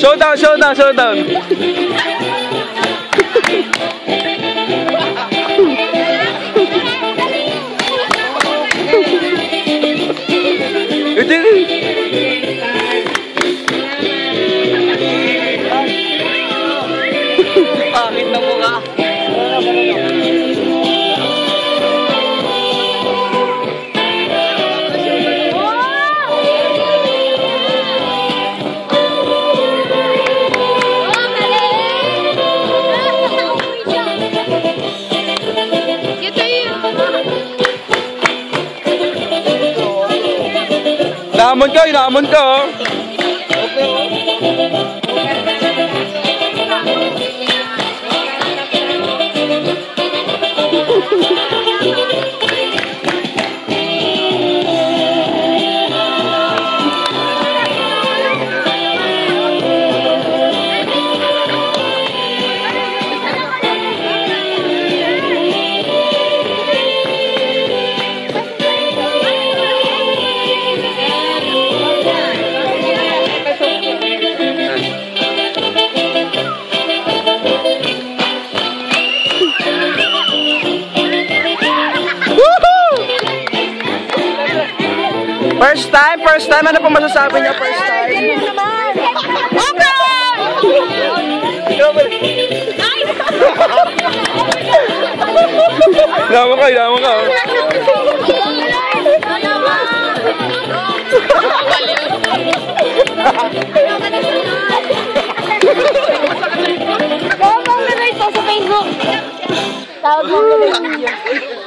Showdown, showdown, showdown. Pangit na mukha. Inaamon ka, oh. First time, ano po masasabi niya first time? Ilawan ka, ilawan ka. Tawag mo na ito sa Facebook. Tawag mo na ito.